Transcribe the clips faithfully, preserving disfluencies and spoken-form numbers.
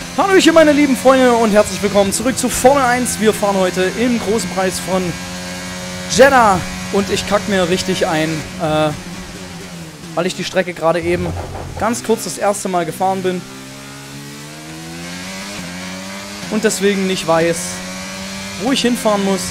Hallöchen meine lieben Freunde und herzlich willkommen zurück zu Formel eins. Wir fahren heute im großen Preis von Jeddah und ich kack mir richtig ein, äh, weil ich die Strecke gerade eben ganz kurz das erste Mal gefahren bin und deswegen nicht weiß, wo ich hinfahren muss.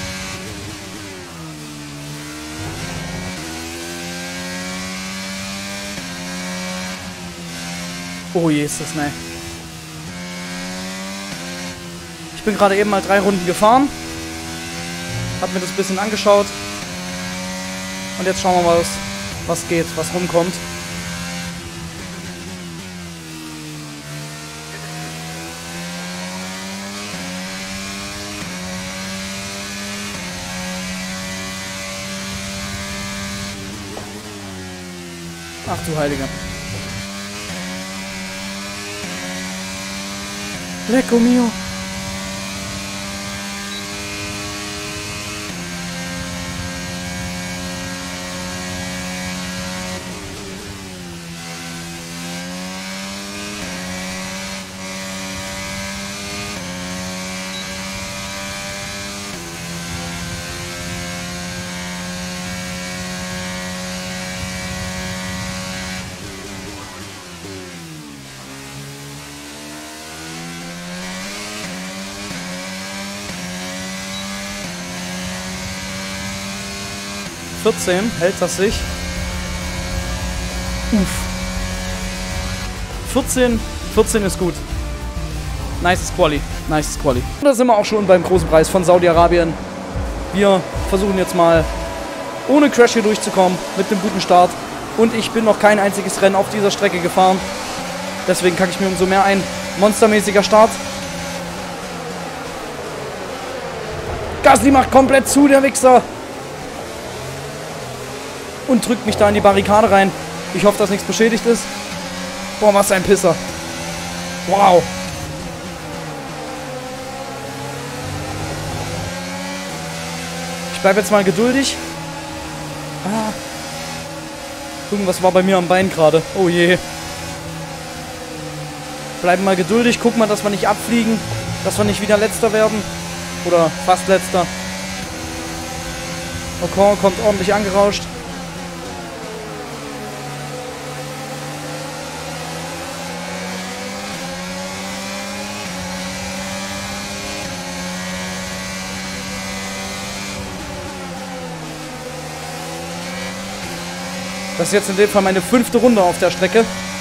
Oh je, ist das ne. Ich bin gerade eben mal drei Runden gefahren, hab mir das ein bisschen angeschaut und jetzt schauen wir mal, was, was geht, was rumkommt. Ach du Heiliger. Lecco mio. vierzehn, hält das sich? Uff. vierzehn, vierzehn ist gut. Nice Quali, nice Quali. Und da sind wir auch schon beim großen Preis von Saudi-Arabien. Wir versuchen jetzt mal ohne Crash hier durchzukommen, mit einem guten Start. Und ich bin noch kein einziges Rennen auf dieser Strecke gefahren. Deswegen kacke ich mir umso mehr ein. Monstermäßiger Start. Gasly macht komplett zu, der Wichser. Und drückt mich da in die Barrikade rein. Ich hoffe, dass nichts beschädigt ist. Boah, was ein Pisser. Wow. Ich bleibe jetzt mal geduldig. Ah. Irgendwas war bei mir am Bein gerade. Oh je. Bleiben mal geduldig. Gucken mal, dass wir nicht abfliegen. Dass wir nicht wieder Letzter werden. Oder fast Letzter. Ocon kommt ordentlich angerauscht. Das ist jetzt in dem Fall meine fünfte Runde auf der Strecke.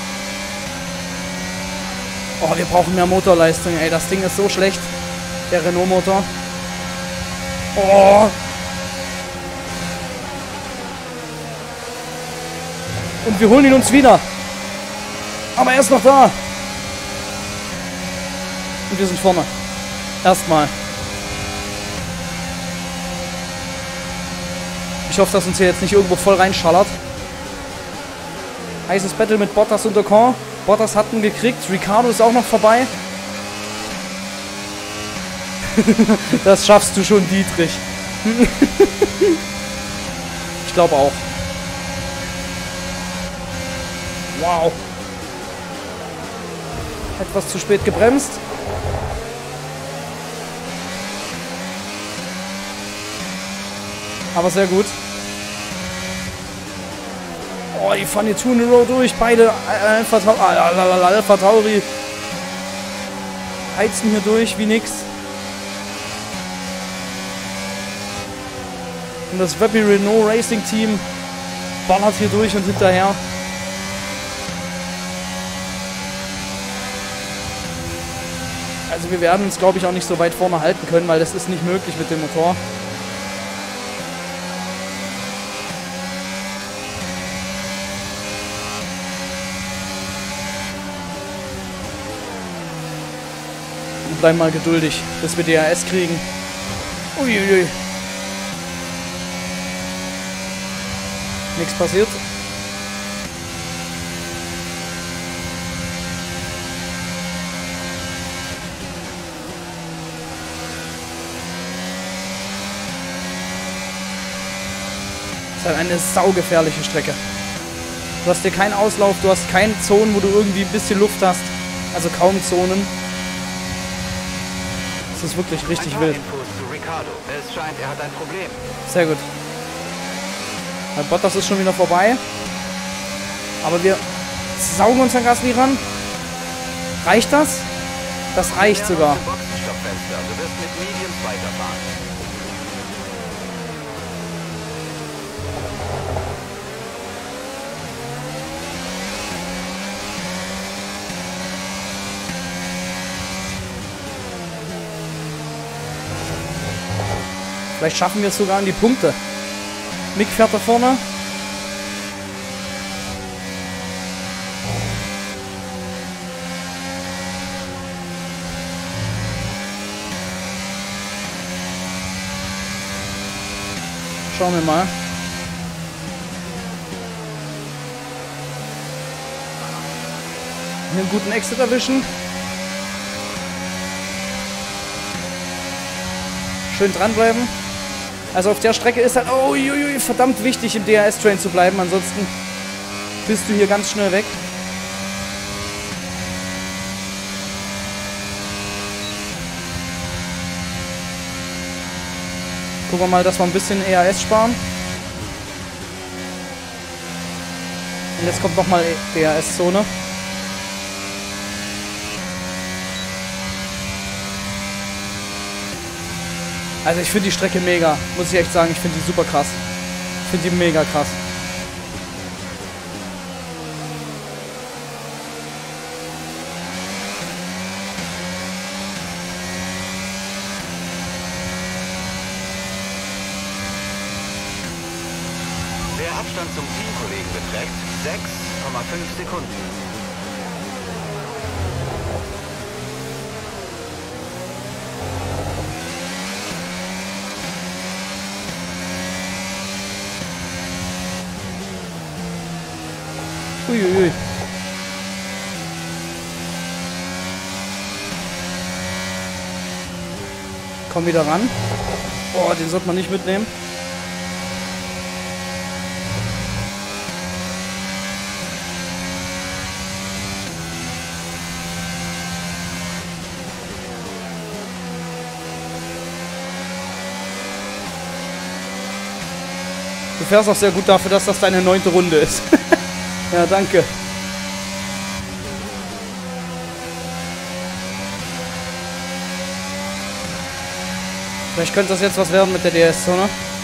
Oh, wir brauchen mehr Motorleistung, ey. Das Ding ist so schlecht. Der Renault-Motor. Oh. Und wir holen ihn uns wieder. Aber er ist noch da. Und wir sind vorne. Erstmal. Ich hoffe, dass uns hier jetzt nicht irgendwo voll reinschallert. Heißes Battle mit Bottas und Ocon. Bottas hat ihn gekriegt. Ricciardo ist auch noch vorbei. Das schaffst du schon, Dietrich. Ich glaube auch. Wow. Etwas zu spät gebremst. Aber sehr gut. Oh, die fahren jetzt two in a row durch. Beide Alpha, Alpha Tauri heizen hier durch wie nix. Und das Webby Renault Racing Team ballert hier durch und hinterher. Also wir werden uns, glaube ich, auch nicht so weit vorne halten können, weil das ist nicht möglich mit dem Motor. Bleiben mal geduldig, bis wir D R S kriegen. Uiuiui. Nichts passiert. Das ist halt eine saugefährliche Strecke. Du hast hier keinen Auslauf, du hast keine Zonen, wo du irgendwie ein bisschen Luft hast. Also kaum Zonen. Das ist wirklich richtig Ein paar wild. Infos zu Ricardo. Es scheint, er hat ein Problem. Sehr gut. Der Bottas ist schon wieder vorbei. Aber wir saugen uns an Gasly ran. Reicht das? Das reicht sogar. Du wirst mit Mediums weiterfahren. Vielleicht schaffen wir es sogar an die Punkte. Mick fährt da vorne. Schauen wir mal. Hier einen guten Exit erwischen. Schön dranbleiben. Also auf der Strecke ist halt oh, ui, ui, verdammt wichtig, im D R S-Train zu bleiben. Ansonsten bist du hier ganz schnell weg. Gucken wir mal, dass wir ein bisschen E A S sparen. Und jetzt kommt nochmal D R S-Zone. Also ich finde die Strecke mega, muss ich echt sagen. Ich finde die super krass. Ich finde die mega krass. Der Abstand zum Teamkollegen beträgt sechs Komma fünf Sekunden. Uiuiui. Komm wieder ran. Oh, den sollte man nicht mitnehmen. Du fährst auch sehr gut dafür, dass das deine neunte Runde ist. Ja, danke. Vielleicht könnte das jetzt was werden mit der D R S-Zone.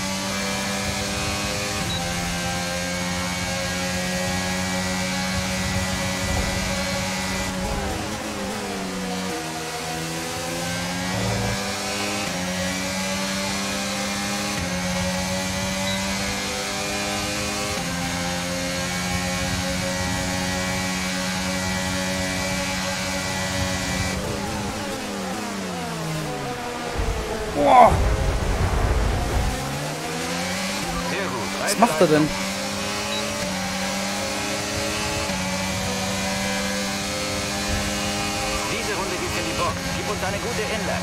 Boah. Sehr gut. Was macht er denn? Diese Runde geht in die Box. Gib uns eine gute Inlap.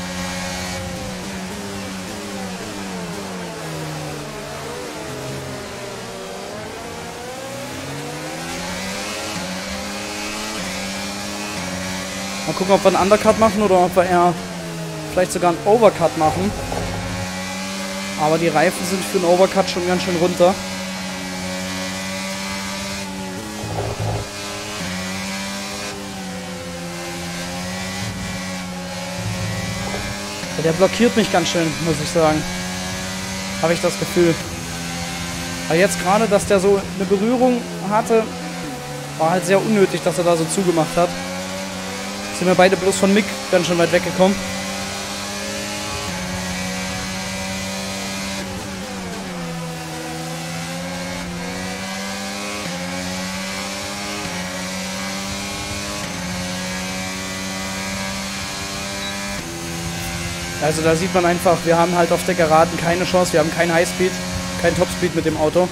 Mal gucken, ob wir einen Undercut machen oder ob wir eher vielleicht sogar einen Overcut machen. Aber die Reifen sind für einen Overcut schon ganz schön runter. Der blockiert mich ganz schön, muss ich sagen. Habe ich das Gefühl. Aber jetzt gerade, dass der so eine Berührung hatte, war halt sehr unnötig, dass er da so zugemacht hat. Sind wir beide bloß von Mick ganz schön weit weggekommen. Also da sieht man einfach, wir haben halt auf der Geraden keine Chance, wir haben kein Highspeed, kein Topspeed mit dem Auto.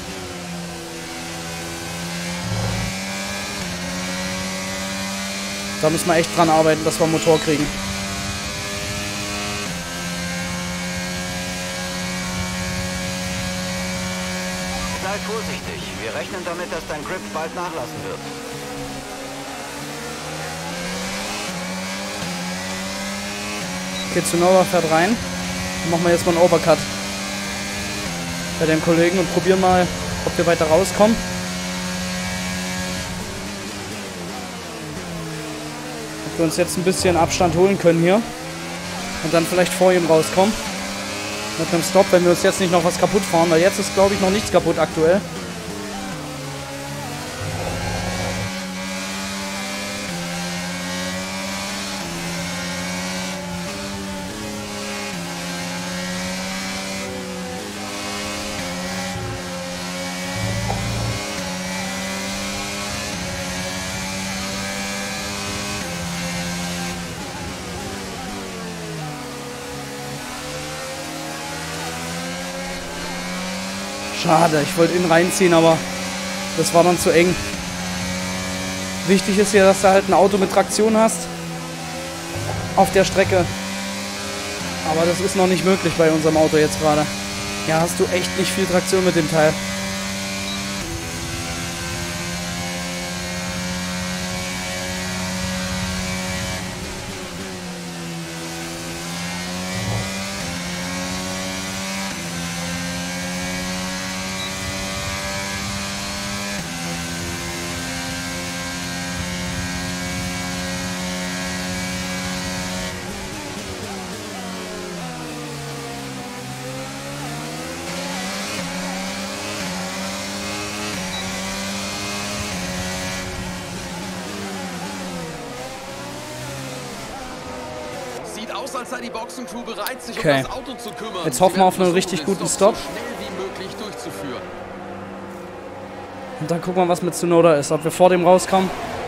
Da müssen wir echt dran arbeiten, dass wir einen Motor kriegen. Sei vorsichtig. Wir rechnen damit, dass dein Grip bald nachlassen wird. Okay, Tsunoda fährt rein. Dann machen wir jetzt mal einen Overcut bei dem Kollegen und probieren mal, ob wir weiter rauskommen. Ob wir uns jetzt ein bisschen Abstand holen können hier. Und dann vielleicht vor ihm rauskommen. Mit einem Stop, wenn wir uns jetzt nicht noch was kaputt fahren. Weil jetzt ist, glaube ich, noch nichts kaputt aktuell. Schade, ich wollte ihn reinziehen, aber das war dann zu eng. Wichtig ist hier, dass du halt ein Auto mit Traktion hast auf der Strecke. Aber das ist noch nicht möglich bei unserem Auto jetzt gerade. Ja, hast du echt nicht viel Traktion mit dem Teil. Sieht aus, als sei die Boxencrew bereit, sich Okay. um das Auto zu kümmern. Jetzt hoffen wir auf einen versuchen, richtig den guten Stop Stop. so schnell wie möglich durchzuführen. Und dann gucken wir, was mit Tsunoda ist. Ob wir vor dem rauskommen.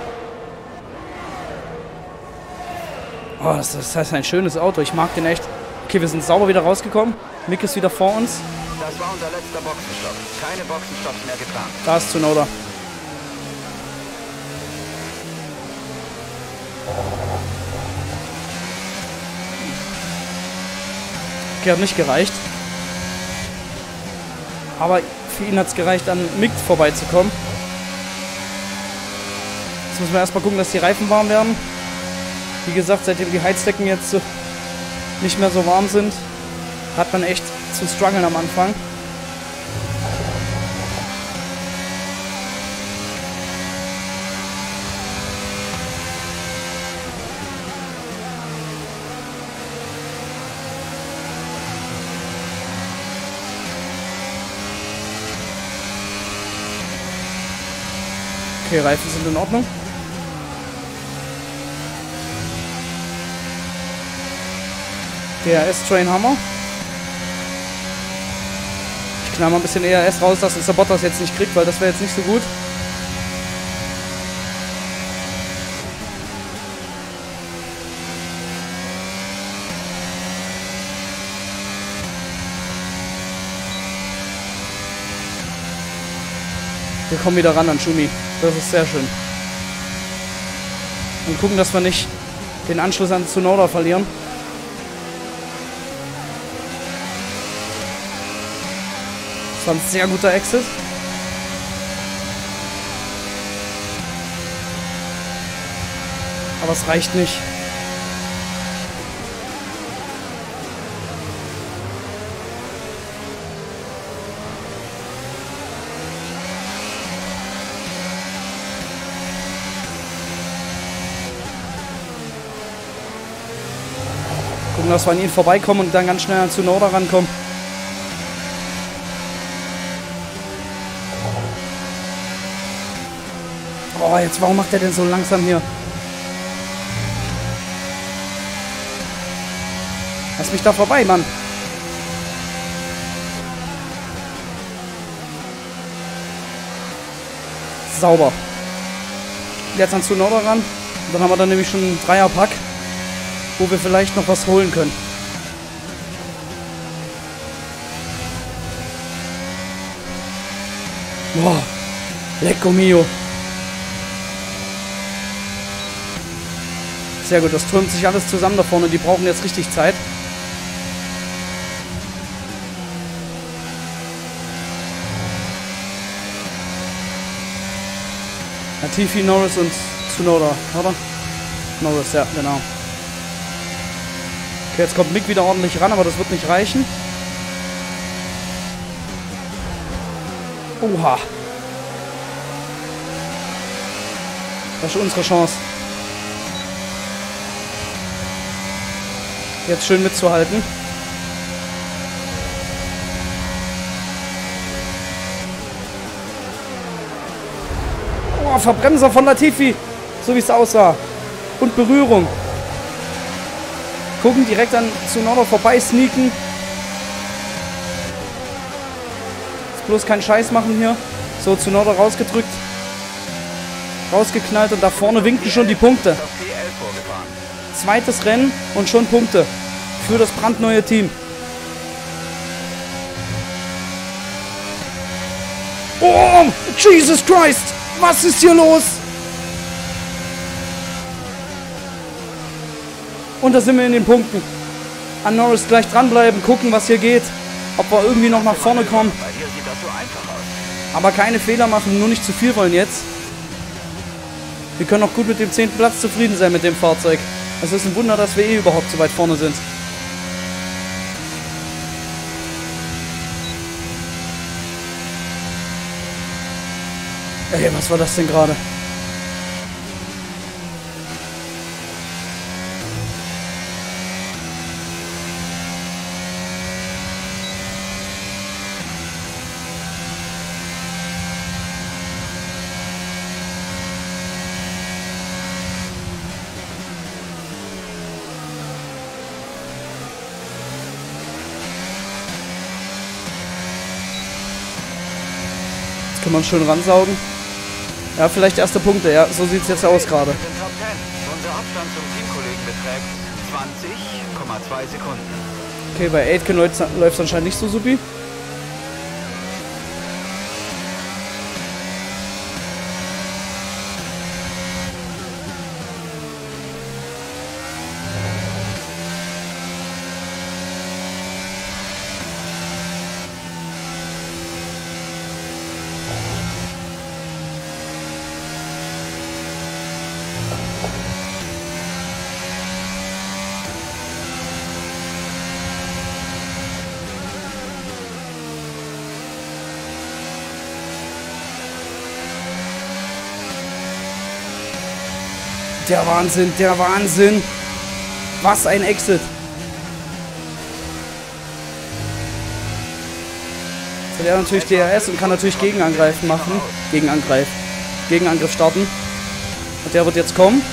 Oh, das, das heißt ein schönes Auto. Ich mag den echt. Okay, wir sind sauber wieder rausgekommen. Mick ist wieder vor uns. Das war unser letzter Boxenstopp. Keine Boxenstopps mehr geplant. Da ist Tsunoda. Okay, hat nicht gereicht. Aber für ihn hat es gereicht, an Mick vorbeizukommen. Jetzt müssen wir erstmal gucken, dass die Reifen warm werden. Wie gesagt, seitdem die Heizdecken jetzt so nicht mehr so warm sind, hat man echt zu strugglen am Anfang. Okay, Reifen sind in Ordnung. D R S-Train haben wir. Ich knall mal ein bisschen E R S raus, dass uns der Bottas jetzt nicht kriegt, weil das wäre jetzt nicht so gut. Wir kommen wieder ran an Schumi. Das ist sehr schön. Und gucken, dass wir nicht den Anschluss an Tsunoda verlieren. Das war ein sehr guter Exit. Aber es reicht nicht. Gucken, dass wir an ihn vorbeikommen und dann ganz schnell an Tsunoda rankommen. Oh, jetzt, warum macht er denn so langsam hier? Lass mich da vorbei, Mann. Sauber. Jetzt an Tsunoda ran. Und dann haben wir dann nämlich schon einen Dreierpack, wo wir vielleicht noch was holen können. Boah. Lecco mio. Sehr gut, das türmt sich alles zusammen da vorne. Die brauchen jetzt richtig Zeit. Latifi, Norris und Tsunoda, oder? Norris, ja, genau. Okay, jetzt kommt Mick wieder ordentlich ran, aber das wird nicht reichen. Oha. Das ist unsere Chance. Jetzt schön mitzuhalten. Oh, Verbremser von Latifi. So wie es aussah. Und Berührung. Gucken, direkt an Tsunoda vorbei sneaken. Jetzt bloß keinen Scheiß machen hier. So, Tsunoda rausgedrückt. Rausgeknallt und da vorne winken schon die Punkte. Zweites Rennen und schon Punkte für das brandneue Team. Oh, Jesus Christ! Was ist hier los? Und da sind wir in den Punkten. An Norris gleich dranbleiben, gucken, was hier geht. Ob wir irgendwie noch nach vorne kommen. Aber keine Fehler machen, nur nicht zu viel wollen jetzt. Wir können auch gut mit dem zehnten Platz zufrieden sein mit dem Fahrzeug. Es ist ein Wunder, dass wir eh überhaupt so weit vorne sind. Ey, was war das denn gerade? Kann man schön ransaugen. Ja, vielleicht erste Punkte. Ja, so sieht es jetzt aus gerade. Unser Abstand zum Teamkollegen beträgt zwanzig Komma zwei Sekunden. Okay, bei Aitken läuft es anscheinend nicht so supi. Der Wahnsinn, der Wahnsinn. Was ein Exit. Jetzt hat er natürlich D R S und kann natürlich Gegenangreifen machen. Gegenangreif. Gegenangriff starten. Und der wird jetzt kommen.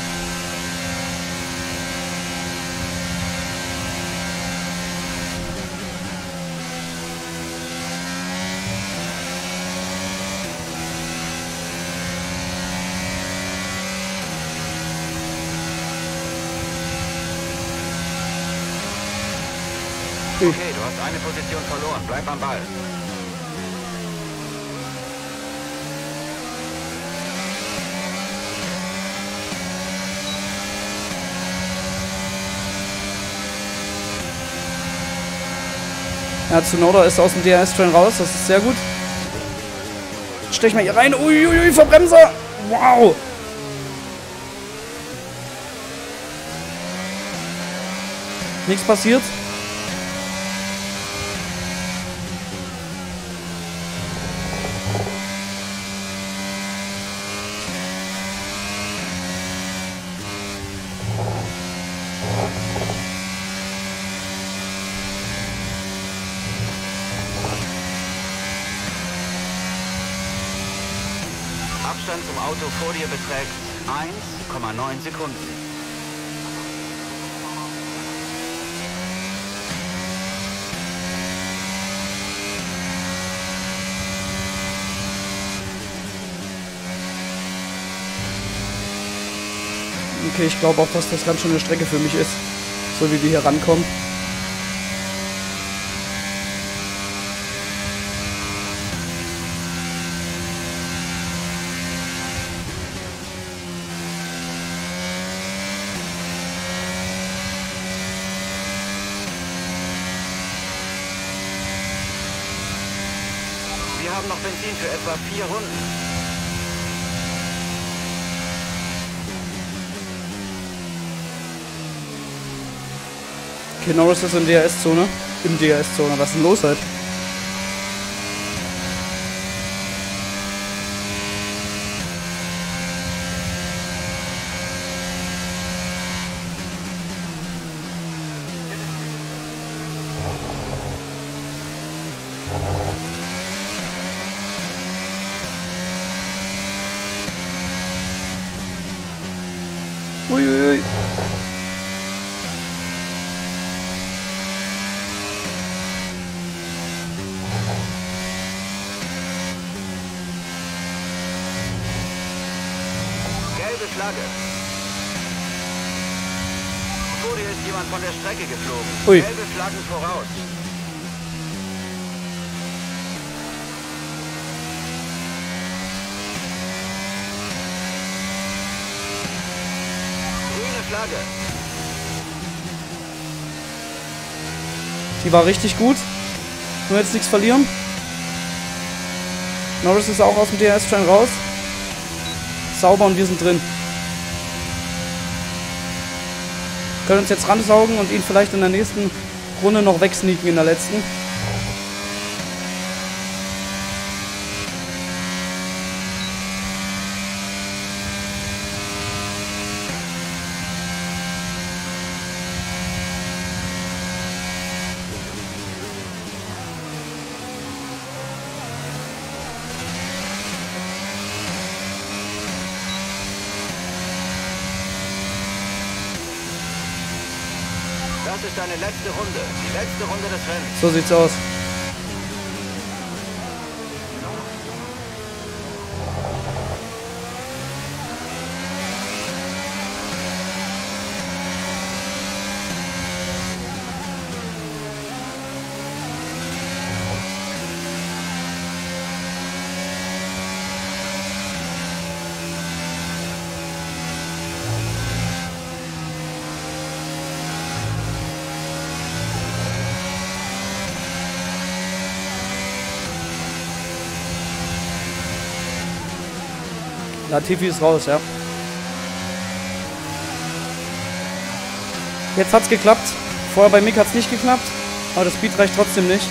Okay, du hast eine Position verloren. Bleib am Ball. Ja, Tsunoda ist aus dem D R S-Train raus. Das ist sehr gut. Stech mal hier rein. Uiuiui, ui, Verbremser. Wow. Nichts passiert. Abstand zum Auto vor dir beträgt eins Komma neun Sekunden. Okay, ich glaube auch, dass das ganz schön eine Strecke für mich ist. So wie wir hier rankommen. Wir haben noch Benzin für etwa vier Runden. Okay, Norris ist in D R S-Zone. Im D R S-Zone. Was ist denn los halt? Uiuiui. Gelbe Flagge. Vor dir ist jemand von der Strecke geflogen. Ui. Gelbe Flaggen voraus. Grüne Flagge. Die war richtig gut. Nur jetzt nichts verlieren. Norris ist auch aus dem D R S-Train raus. Sauber und wir sind drin. Können uns jetzt ransaugen und ihn vielleicht in der nächsten Runde noch wegsneaken in der letzten. Das ist deine letzte Runde. Die letzte Runde des Rennens. So sieht's aus. Latifi ist raus, ja. Jetzt hat's geklappt. Vorher bei Mick hat's nicht geklappt. Aber das Speed reicht trotzdem nicht.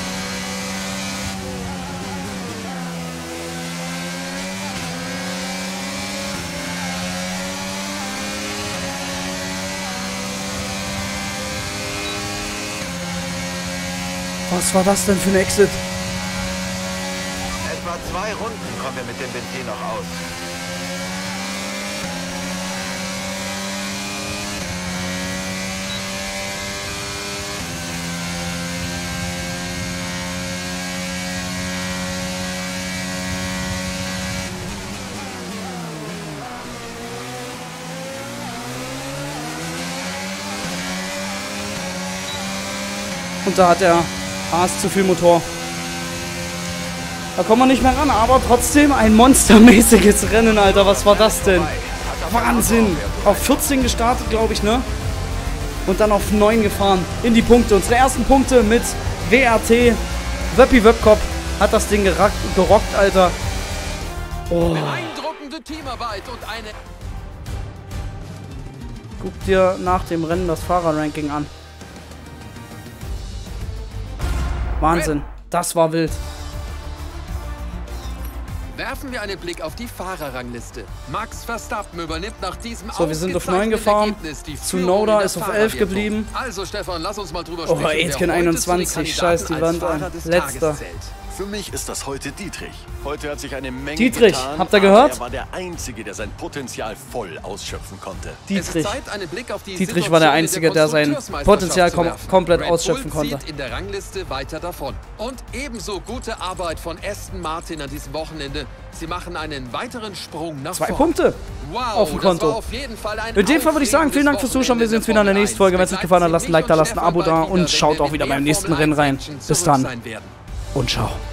Was war das denn für ein Exit? Etwa zwei Runden kommen wir mit dem Benzin noch aus. Und da hat der Haas zu viel Motor. Da kommen wir nicht mehr ran, aber trotzdem ein monstermäßiges Rennen, Alter. Was war das denn? Wahnsinn. Auf vierzehn gestartet, glaube ich, ne? Und dann auf neun gefahren. In die Punkte. Unsere ersten Punkte mit W R T. Wöppi Wöpkop hat das Ding gerockt, gerockt Alter. Oh. Beeindruckende Teamarbeit und eine... Guck dir nach dem Rennen das Fahrerranking an. Wahnsinn. Das war wild. Werfen wir einen Blick auf die Fahrerrangliste. Max Verstappen übernimmt nach diesem So, wir sind auf neun gefahren. Tsunoda ist auf elf geblieben. Also Stefan, lass uns mal drüber sprechen. Oh, Aitken einundzwanzig. Scheiß die Wand an. Letzter. Für mich ist das heute Dietrich. Heute hat sich eine Menge Dietrich, getan, habt ihr gehört? Er war der Einzige, der sein Potenzial voll ausschöpfen konnte. Dietrich. Zeit, einen Blick auf die Dietrich war der Einzige, der sein Potenzial kom komplett Red ausschöpfen Bull konnte. zieht in der Rangliste weiter davon. Und ebenso gute Arbeit von Aston Martin an diesem Wochenende. Sie machen einen weiteren Sprung nach Zwei vorn. Punkte Wow, auf dem das war Konto. auf jeden Fall ein In dem Fall würde ich sagen, vielen Dank fürs Zuschauen. Wir sehen uns wieder in der nächsten Folge. Wenn es euch gefallen hat, lasst ein Like da, lasst ein Abo da und schaut auch wieder beim nächsten Rennen rein. Bis dann und ciao.